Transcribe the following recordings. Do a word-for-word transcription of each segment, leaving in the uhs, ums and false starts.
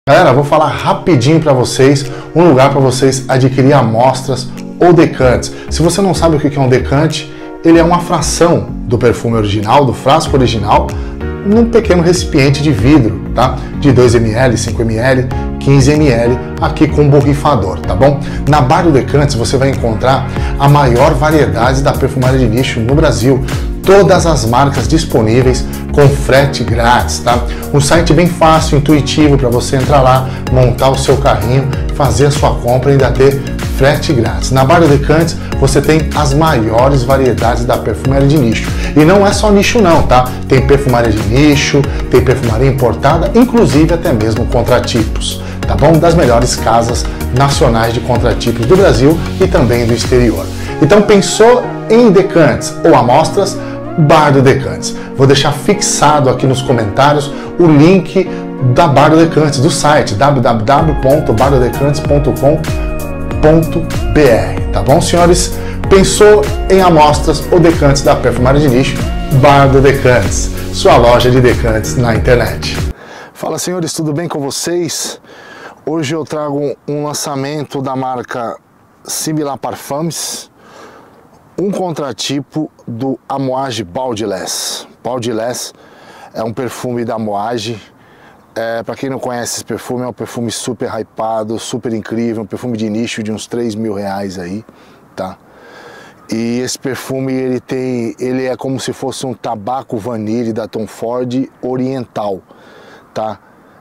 Galera, vou falar rapidinho para vocês um lugar para vocês adquirir amostras ou decantes. Se você não sabe o que é um decante, ele é uma fração do perfume original, do frasco original, num pequeno recipiente de vidro, tá? De dois mililitros, cinco mililitros, quinze mililitros, aqui com borrifador, tá bom? Na Bar do Decantes você vai encontrar a maior variedade da perfumaria de nicho no Brasil. Todas as marcas disponíveis com frete grátis, tá? Um site bem fácil, intuitivo para você entrar lá, montar o seu carrinho, fazer a sua compra e ainda ter frete grátis. Na Bar do Decantes você tem as maiores variedades da perfumaria de nicho. E não é só nicho não, tá? Tem perfumaria de nicho, tem perfumaria importada, inclusive até mesmo contratipos, tá bom? Das melhores casas nacionais de contratipos do Brasil e também do exterior. Então pensou em decantes ou amostras? Bar do Decantes. Vou deixar fixado aqui nos comentários o link da Bar do Decantes, do site w w w ponto bar do decantes ponto com ponto b r, tá bom, senhores? Pensou em amostras ou decantes da perfumaria de nicho? Bar do Decantes, sua loja de decantes na internet. Fala, senhores, tudo bem com vocês? Hoje eu trago um lançamento da marca Simila Parfums, um contratipo do Amouage Baudelais. Baudelais é um perfume da Amouage. É, para quem não conhece esse perfume, é um perfume super hypado, super incrível, um perfume de nicho de uns três mil reais aí, tá? E esse perfume, ele tem, ele é como se fosse um tabaco vanille da Tom Ford oriental, tá?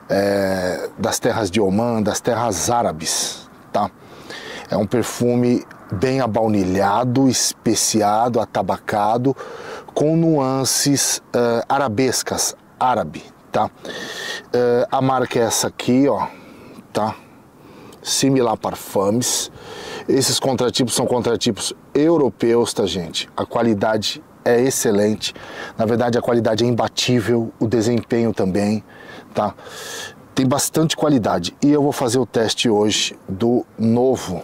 É, das terras de Oman, das terras árabes, tá? É um perfume bem abaunilhado, especiado, atabacado, com nuances uh, arabescas, árabe, tá? Uh, a marca é essa aqui, ó, tá? Simila Parfums. Esses contratipos são contratipos europeus, tá, gente? A qualidade é excelente. Na verdade, a qualidade é imbatível, o desempenho também, tá? Tem bastante qualidade. E eu vou fazer o teste hoje do novo,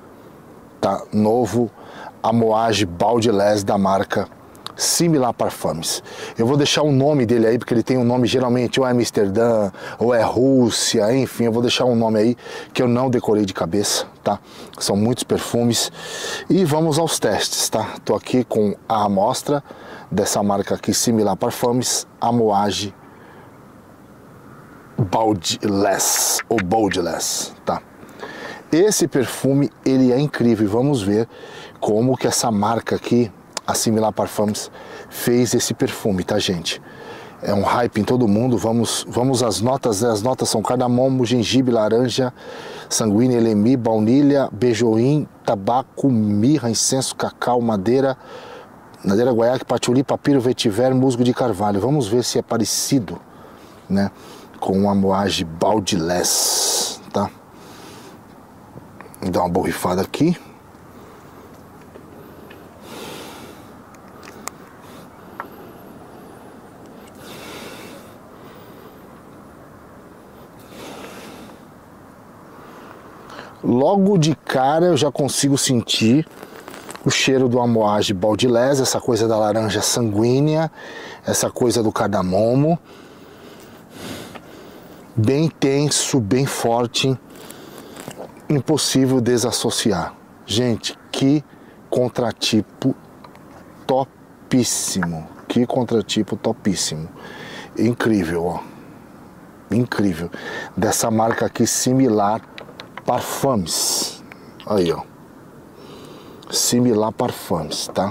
tá? Novo Amouage Baudelais da marca Simila Parfums. Eu vou deixar o nome dele aí, porque ele tem um nome geralmente ou é Amsterdã, ou é Rússia, enfim, eu vou deixar um nome aí que eu não decorei de cabeça, tá? São muitos perfumes. E vamos aos testes, tá? Tô aqui com a amostra dessa marca aqui, Simila Parfums, Amouage Baudelais, ou Baudelais, tá? Esse perfume, ele é incrível. Vamos ver como que essa marca aqui, a Simila Parfums, fez esse perfume, tá, gente? É um hype em todo mundo. Vamos, vamos às notas. As notas são cardamomo, gengibre, laranja, sanguínea, elemi, baunilha, beijoim, tabaco, mirra, incenso, cacau, madeira, madeira guaiaque, patchouli, papiro, vetiver, musgo de carvalho. Vamos ver se é parecido, né, com o Amouage Baudelais, tá? Vou dar uma borrifada aqui. Logo de cara eu já consigo sentir o cheiro do Amouage Baudelais, essa coisa da laranja sanguínea, essa coisa do cardamomo. Bem intenso, bem forte. Impossível desassociar. Gente, que contratipo topíssimo. Que contratipo topíssimo. Incrível, ó. Incrível. Dessa marca aqui, Simila Parfums. Aí, ó. Simila Parfums, tá?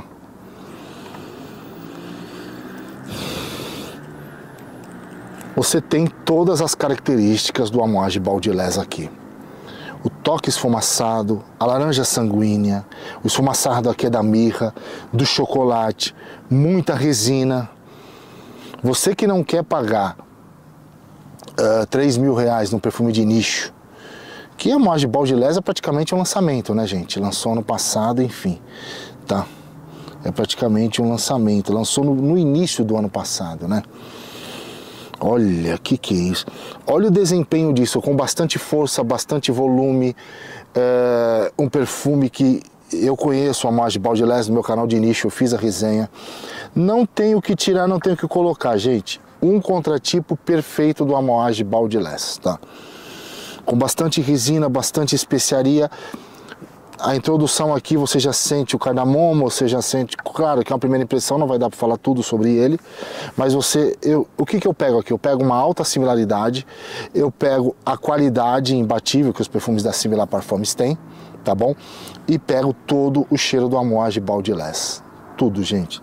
Você tem todas as características do Amouage Baudelais aqui. O toque esfumaçado, a laranja sanguínea, o esfumaçado aqui é da mirra, do chocolate, muita resina. Você que não quer pagar uh, três mil reais num perfume de nicho, que a Amouage Baudelais é praticamente um lançamento, né, gente? Lançou ano passado, enfim, tá? É praticamente um lançamento, lançou no, no início do ano passado, né? Olha, que que é isso? Olha o desempenho disso, com bastante força, bastante volume, é, um perfume que eu conheço, a Amouage Baudelais, no meu canal de nicho, eu fiz a resenha. Não tenho o que tirar, não tenho o que colocar, gente. Um contratipo perfeito do Amouage Baudelais, tá? com bastante resina, bastante especiaria. A introdução aqui você já sente o cardamomo, você já sente, claro que é uma primeira impressão, não vai dar para falar tudo sobre ele, mas você, eu, o que que eu pego aqui? Eu pego uma alta similaridade, eu pego a qualidade imbatível que os perfumes da Similar Parfums têm, tá bom? E pego todo o cheiro do Amouage Baudelais, tudo, gente.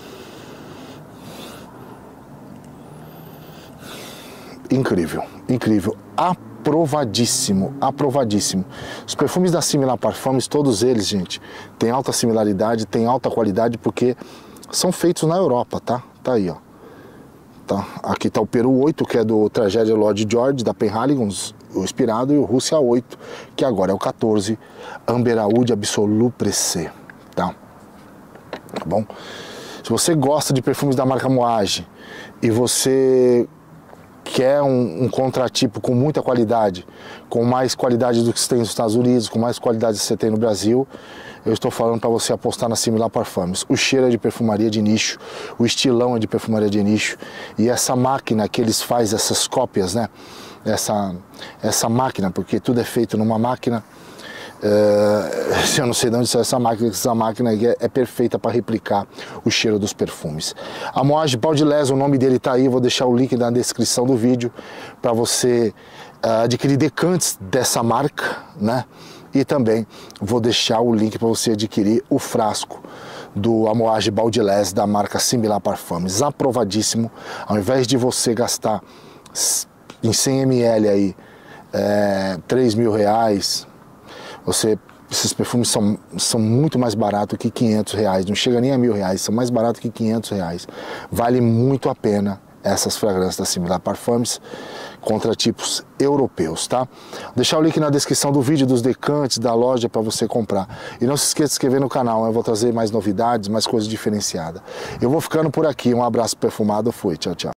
Incrível, incrível. Aprovadíssimo, aprovadíssimo. Os perfumes da Similar Parfums, todos eles, gente, tem alta similaridade, tem alta qualidade, porque são feitos na Europa, tá? Tá aí, ó. Tá. Aqui tá o Peru oito, que é do Tragédia Lord George, da Penhaligon, o inspirado, e o Rússia oito, que agora é o quatorze, Amber Oud Absolu Pressé, tá? Tá bom? Se você gosta de perfumes da marca Amouage e você quer um, um contratipo com muita qualidade, com mais qualidade do que você tem nos Estados Unidos, com mais qualidade do que você tem no Brasil, eu estou falando para você apostar na Similar Parfums. O cheiro é de perfumaria de nicho, o estilão é de perfumaria de nicho, e essa máquina que eles fazem, essas cópias, né? Essa, essa máquina, porque tudo é feito numa máquina. Uh, eu não sei de onde saiu essa máquina, essa máquina aí é, é perfeita para replicar o cheiro dos perfumes. Amouage Baudelais, o nome dele tá aí, eu vou deixar o link na descrição do vídeo para você uh, adquirir decantes dessa marca, né? E também vou deixar o link para você adquirir o frasco do Amouage Baudelais da marca Similar Parfums, aprovadíssimo. Ao invés de você gastar em cem mililitros aí é, três mil reais, Você, esses perfumes são, são muito mais baratos que quinhentos reais, não chega nem a mil reais, são mais baratos que quinhentos reais. Vale muito a pena essas fragrâncias da Similar Parfums contra tipos europeus, tá? Vou deixar o link na descrição do vídeo, dos decantes, da loja para você comprar. E não se esqueça de se inscrever no canal, eu vou trazer mais novidades, mais coisas diferenciadas. Eu vou ficando por aqui, um abraço perfumado, fui, tchau, tchau.